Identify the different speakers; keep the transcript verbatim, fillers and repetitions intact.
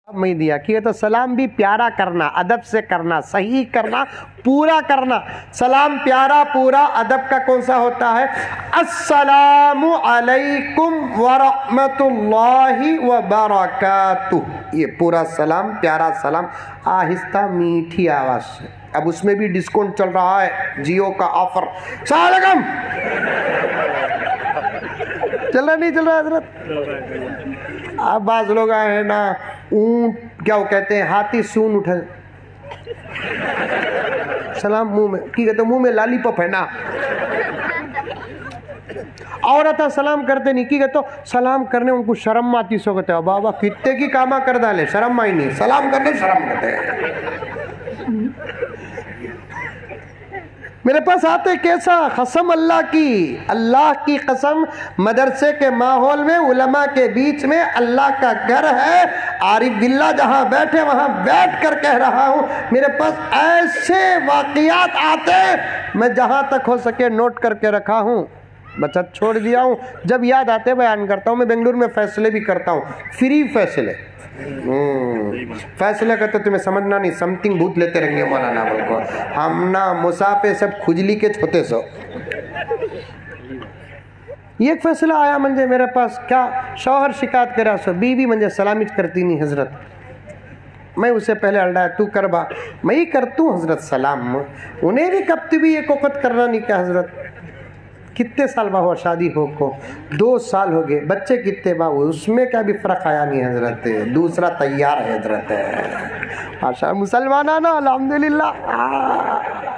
Speaker 1: نہیں دیا کہ تو سلام بھی پیارا کرنا، ادب سے کرنا، صحیح کرنا، پورا کرنا۔ سلام پیارا پورا ادب کا کون سا ہوتا ہے؟ السلام علیکم ورحمت اللہ وبرکاتہ، یہ پورا سلام، پیارا سلام، آہستہ میٹھی آواز سے۔ اب اس میں بھی ڈسکاؤنٹ چل رہا ہے، جیو کا آفر، السلام علیکم چل رہا نہیں چل رہا حضرت؟ اب بعض لوگ آئے ہیں نا، اونٹ کیا وہ کہتے ہیں، ہاتھی سون اٹھا سلام منہ میں کی کہتے ہیں، منہ میں لالی پاپ ہے نا۔ عورت سلام کرتے نہیں کی کہتے سلام کرنے ان کو شرم آتی، سو کہتے ہیں بابا کتے کی کاما کر ڈالے، شرم آئی نہیں، سلام کرنے شرم کرتے ہیں۔ میرے پاس آتے کیسا؟ قسم اللہ کی، اللہ کی قسم، مدرسے کے ماحول میں، علماء کے بیچ میں، اللہ کا گھر ہے، عارف باللہ جہاں بیٹھے وہاں بیٹھ کر کہہ رہا ہوں، میرے پاس ایسے واقعات آتے میں جہاں تک ہو سکے نوٹ کر کے رکھا ہوں، بچت چھوڑ دیا ہوں، جب یاد آتے بیان کرتا ہوں۔ میں بنگلور میں فیصلے بھی کرتا ہوں، فری فیصلے، فیصلہ کرتے تمہیں سمجھنا نہیں، سمتنگ بھوت لیتے رہیں گے مولانا کو ہم نا، مسافے سب کھجلی کے چھوتے سو۔ یہ ایک فیصلہ آیا منجھے میرے پاس، کیا شوہر شکایت کرا سو، بیوی منجھے سلامیت کرتی نہیں حضرت، میں اسے پہلے اڑایا تو کربا، میں ہی کرتوں حضرت سلام، انہیں بھی کبھی بھی ایک وقت کرنا نہیں کیا حضرت۔ کتنے سال با ہوا شادی ہو کو؟ دو سال ہو گئے، بچے کتنے با ہوئے؟ اس میں کیا بھی فرق آیا نہیں حضرت، دوسرا تیار ہے حضرت، ماشاء مسلمانانو الحمدللہ۔